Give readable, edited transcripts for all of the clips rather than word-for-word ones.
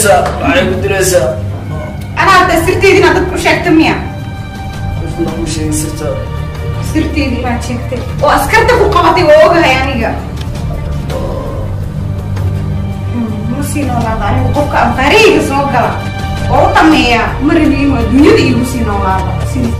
قدريسا أنا سرتي دي ما تكوشك تمية ما وش سرتا سرتي دي ما تشكتي وأسكرتك وقبطي ووجها يعني جا مسينا ولا ضاني وقفك أبغاري سوقا وطمية مرني ما الدنيا دي مسينا ولا ضاني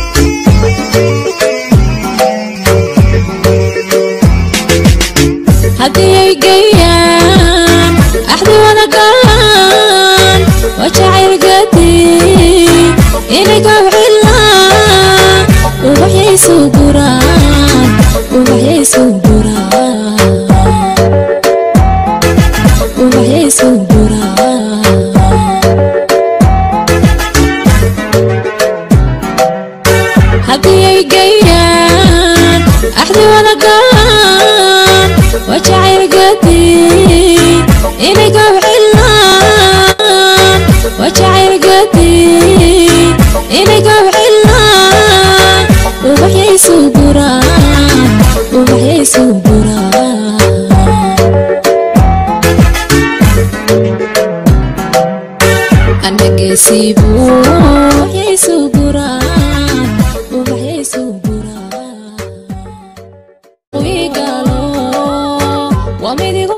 هدي جيان أحدي وأنا قان وشعر قدي إنك بعلا وبحي سوقران وبحي سوقران وبحي سوقران هدي جيان أحدي وأنا قان وشعر قدي إنك بعلان وشعر قدي إنك بعلان وبحي سوقران وبحي سوقران أنا قسيبو وبحي سوقران وبحي سوقران ويقالو وميديكو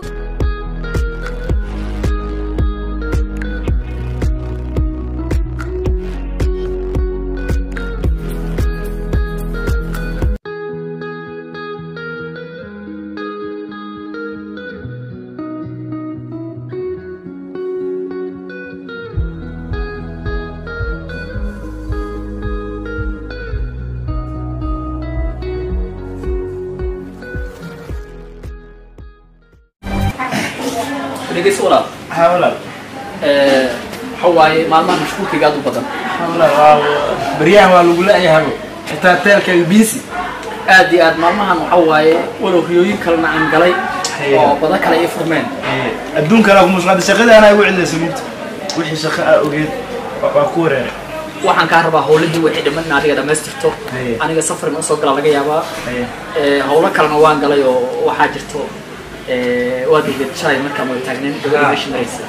لقيت ولا حاول حواي مالما مشكوك قادو بدن حاول بريان والو لا يا هبو حتى تلك البيسي aad maalmahan waxa waaye walowriyooyin kalena aan galay oo badan kale ay furmeen adduunka la mushqada shaqada ana ugu cilayso mid wixii shaqo ogeed waa ku wareer waxaan ka rabaa howladii wixii dhiman adiga dhameystirto aniga safar ma soo gala laga yaabaa howlo kalena waan galay oo waxa jirto waad idin markaa ma taagneen gabadha meesha maraysa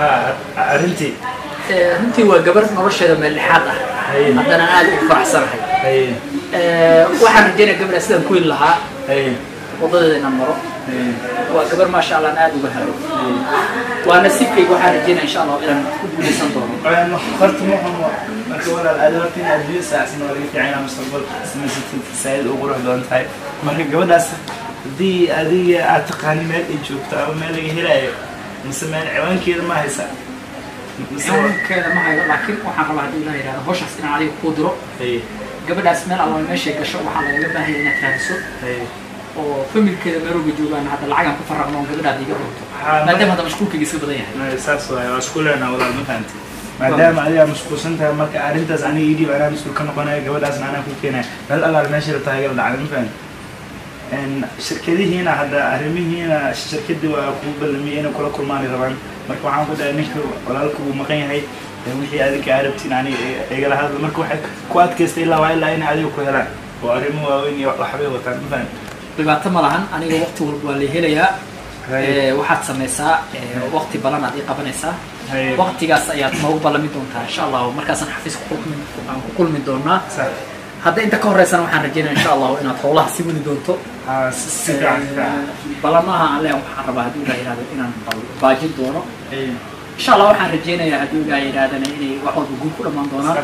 runtii waa gabar nolosheeda meel lixaad ah haddana aad u faraxsanahay waxaan rajaynayaa gabadha sidaan ku heli lahaa wadadeeda inaan maro waa gabar maasha allah aad uga helo waa nasiibkayga waxaan rajaynaya insha allah inaan ku guuleysan doono horta marka walaal aad hortiin aad biyo saacsan oo laga fiicnaa mustaqbal samaysatid saayid ugu ruux doon tahay marka gabadhaas haddii adiga aad taqaani meel ay joogto ama meel laga helayo mise meel ciwaankeeda ma haysaa ciwaankeeda ma hayo laakiin waxaan rabaa haddii ilaah yidhahdo hawshaas inaan adiga kuu diro gabadhaas meel alla meeshay gasho waxaa lagaga baahaya inaad raadiso oo familkeeda meel uga joogaan hadda lacagaan ku faraqno oo gabadhaada iga runto maadaama hadda mashquulkayga iska badan yahay saas waay waa isku leenaa walaal ma fahanti maadaama adigaa mashquulsan tahay marka arrintaas aniga idhiib anaa mas-uul ka noqonayo gabadhaasna anaa ku keenaya meel allaal meesha rabta hagala dhacday ma fahanti shirkadihiina hadda arrimihiina shirkadii waa kuu ballamiyay inay kula kulmaanay rabaan marka waxaan ku dhahay ninka walaalka uu maqan yahay wixii adinka arabtiin aniga igala hadlo marka waxay ku adkaystay ilaa waa ilaa inay adiga ku helaan oo arrimo waaweyn iyo waxbay wataan ma fahanti dhibaato ma lahan aniga waqti walba waa la helayaa waxaad samaysaa waqti balan aad ii qabanaysaa waqtigaas ayaad noogu ballami doontaa insha allah markaasaan xafiis ku kulmi doonaa hadda inta ka horeysana waxaan rajaynaya insha allah inaad howlaha sii wadi doonto ballamaha alle waxaan rabaa haddii ilaah yidhahdo inaan baajin doono insha allah waxaan rajaynayaa haddii ilaah yidhahdana inay wax walba guul ku dhammaan doonaan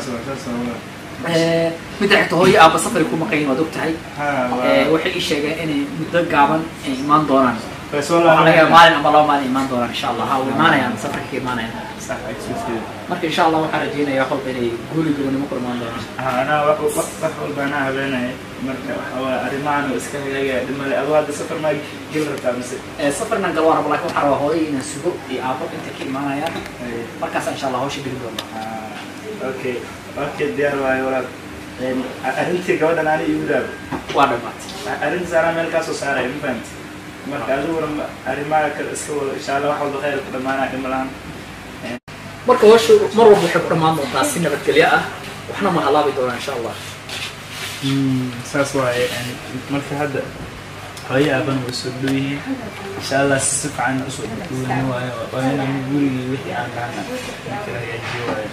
midda xigta hooyo aabba safari ku maqayin waad og tahay waxay ii sheegeen inay muddo gaaban ay imaan doonaan maalin ama laba maalin imaan doonaan insha allah way imaanayaan safarka imaanayaan marka insha allah waxaan rajaynayaa wax walba inay guuli goonimo ku dhammaan doonaan anaa wax walba anaa habeenaya marka waxaa arrimahan oo iska hagaagaya dhimale adoo hadda safar maa geli rabtaa mise safarnan gal waan raba laakiin waxaan rabaa hooyo inaan sugo iyo aabbo inta ka imaanayaan markaas insha allah hawsha geli doona okay diyaar waayo walaal arrintii gabadhan ani igu daabo waa dhamaatay arrintaas anaa meel kaa soo saaraya ma fahamti marka adiguna arrimaha kale iska wado insha allah wax walba khayr ku dhammaanaya dhima lahan marka hawsha mar walba waxay ku dhammaan doontaa si nabadgelyo ah waxna ma halaabi doonaa insha allah saas waaye marka hadda هاي أبان وسولوه إن شاء الله سيف عن أسولوه وأنا نقول وحي عن عنا كده يجوا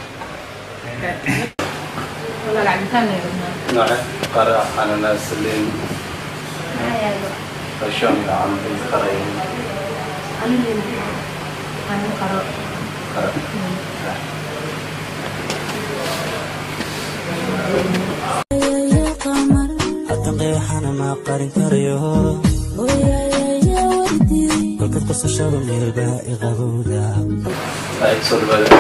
ولا العبتان يا ابننا نعم قرأ على ناس اللي رشام عن القرأين أنا قرأ قرأ أنا ما قارن كريو ويا وردي كل قصة شر من الباقي غبودا أي صور بدأ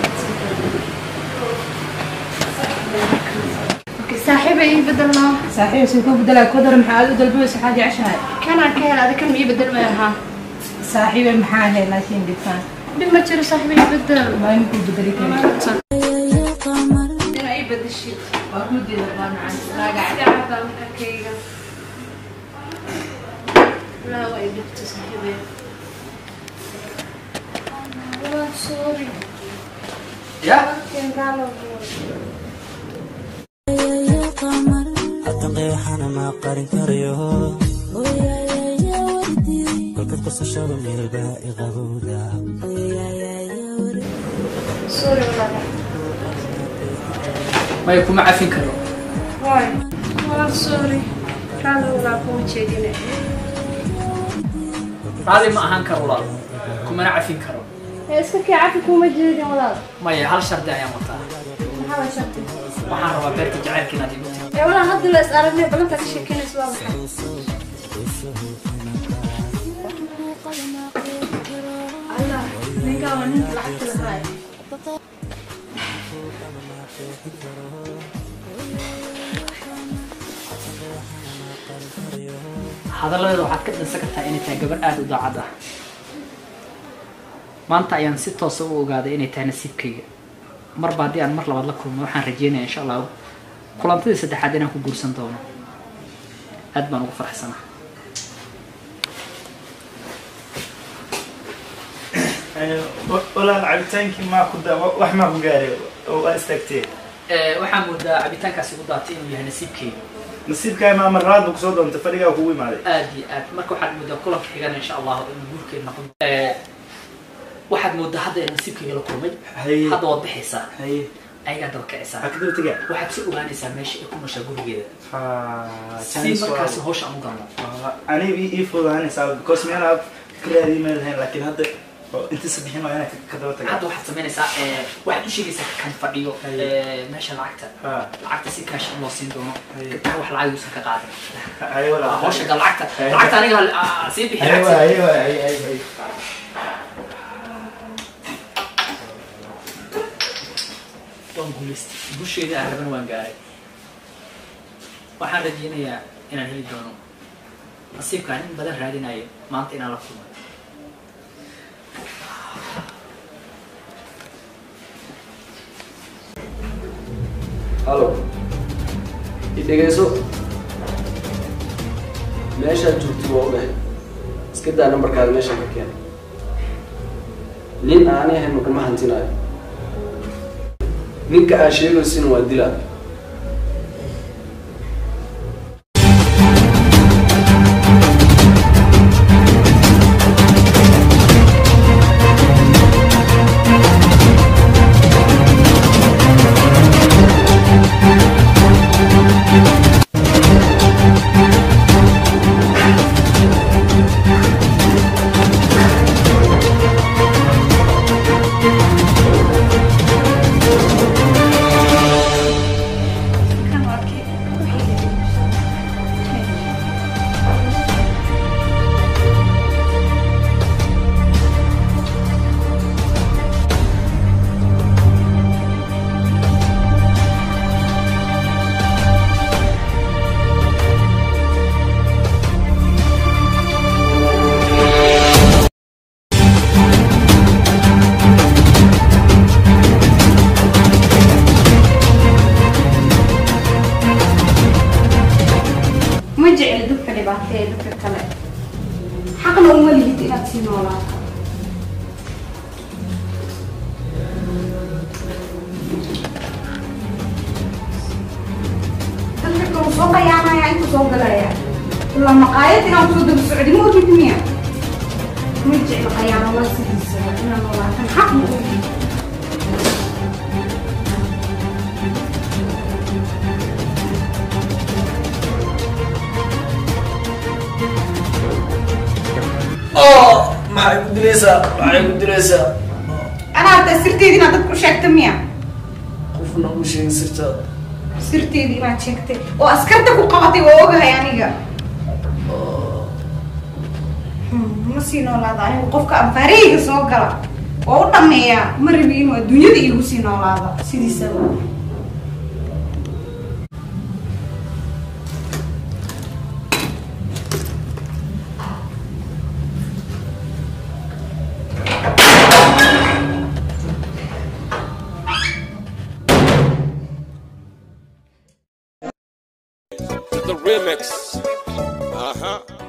صاحبي بدلنا صاحبي سيكون بدلا كودر محل دلبوس حاجة عشان كان كهل هذا كان يبدل معها صاحبي محاله لكن دفان بما ترى صاحبي يبدل ما يمكن بدلك أنا يبدل الشيء أكيد دلبان عن لا قاعد أعرف كيكة لا ويبدل صاحبي والله سوري يا كان قالوا أنا ما قارن كريو ويا وردي كل قصة شر من الباقي غبودا سوري ولا ما يكون معفن كرو واي والله سوري كانوا ولا كون شيء هذه ما أهان كرو لا كم عفن كرو اسكت عافيكم مجيدين ولا ما هل شرط يا مطا محاول شرطي waxaan rabaa beerta jacaylka inaad igu tiri يا ولا هذا اللي أسألني بلنتا كشكل سوا الله نيجا ونين لعبت الهاي hadalladeeda waxaad ka dhansan kartaa inay tahay gabar aad u daacad ah maanta ayaan si toosa u ogaaday inay tahay nasiibkayga marba haddii aan mar labaad la kulmo waxaan rajeynayaa insha allah kulantadii saddexaad inaan ku guursan doono aad baan ugu faraxsanahay ولا العبتانك ما كنت وح ما بقاري واستكتي waxaan moodaa cabitaankaasi ugu daatay inuu yahay nasiibkayga نصيبك ما مرات بقصود أنت فريقة وهو مالي aad iyo aad marka waxaad moodaa kulanka xigana insha allah inuu guurkeed noqon waxaad moodaa hadda in nasiibkayga la kulmay هي hadda waad bixaysaa هي ayagaa daba kacaysaa أكيد تجا waxaad soo ogaanaysaa meesha ay ku mashaa gurigeeda si chance markaasi hawsha aan u galno أنا يفوز أنا صعب because me أنا كل هذه ما لهين لكن هذا أنت سبحين وأنا كذا تجا hadda waxaad samaynaysaa waxaad u sheegaysaa kan fadhiyo meesha lacagta si kaash in loo siin doono gabdhaha wax lacag uusan ka qaadan أيوة لا hawsha gal lacagta aniga sii bixi أيوة أيوة أيوة waan guulaystay busheedii aan raban waan gaaray waxaan rajeynayaa inaan heli doono nasiibkaan in badan raadinayo maanta inaan la kulmay halo idhegeyso meeshaad joogtid waa ogahay iska daa nambarkaada meeshaan ka keenay nin aanay ahayn makama hantinayo ninka aad sheegaysina waa dilaa كان واكي ما جعل دك اللي بعثيه دك كله حقنا أم اللي هتي لا تسين ولا أنت كم سوق يا ما يعني سوق لا يا إلا مقايد إنا وصود بالسعودي مو تدمية مرجع لقيانا الله سيدي إنا والله كان حق مقولي maxay ku dilaysaa أنا هذا سرتي إنا تذكر شاك تمية qofna u sheegin sirtaada سرتي إنا شاكتي وأسكرتك وقبطي وأوجها يعني مسينا ولا ضايع وقفك أمفاريق سوقلا وأوتمية مربين والدنيا دي مسينا ولا ضايع سيدي سوا The remix. Uh-huh.